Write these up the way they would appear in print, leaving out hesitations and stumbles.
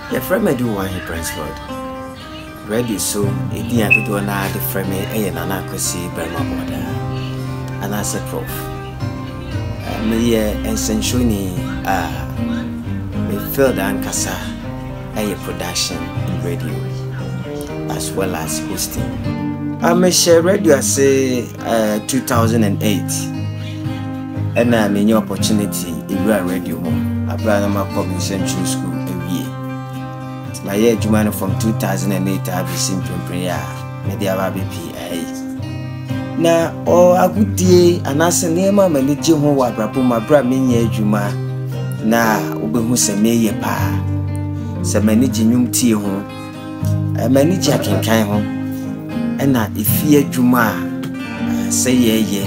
Your friend may do one in Brentford. Radio so, it didn't do another friend, a Nana Kwasi Boadaa, and I said, Prof. Me and Senshuni, me filled and Kasa, a production in radio, as well as hosting. I may share radio, I say 2008, and I mean your opportunity in radio. I brought my public central school every year. My year Jumano from 2008, I've been simple prayer, maybe I will be now, a good day, and as a name, my little home, I brought my brother in Juma. Now, Ubu say me pa. So many genum tea home, a many jack and kind home. And now, if ye Juma, say ye,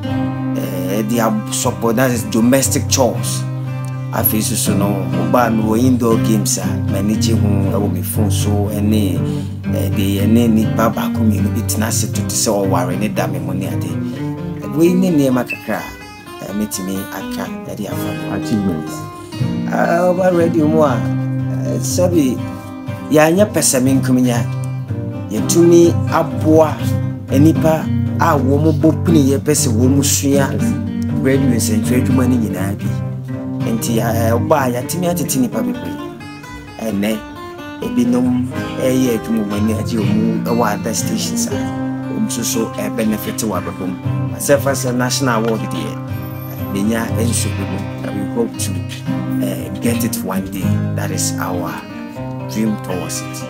the support that is domestic chores. I feel so no, but me indoor games are managing home. I will be phone so any the baba community tenacity to say or worry damn money a day. We near Macacra, meet me at camp that you have achievements. Over radio more, Sabi Yanya Pessamin coming ya. Ye to me a boa, enipa, a woman bopini ye pessa womusia, radio and trade money in Abby. And I buy a timmy paper, and nay, a binom a year to move when you move a water station, sir. So a benefit to our home. Myself as a national award, dear. Binya and Sugar, that we hope to get it one day. That is our dream towards it.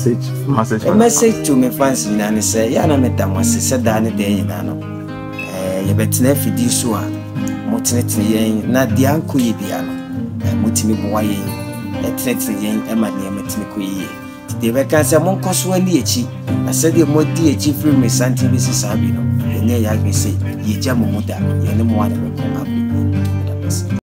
A message to me, fancy, Nana say, Yana Madame was said down a day in Anno. You better never do so. Motinity, not the uncle Yidiano, Mutimi Boy, a Tretty Yang, Emma Yamatimico. The vacancy among Coswellici, I said the more dear chief room is Santi Mrs. Sabino, and there I can say, Ye Jamuda, Yanamo,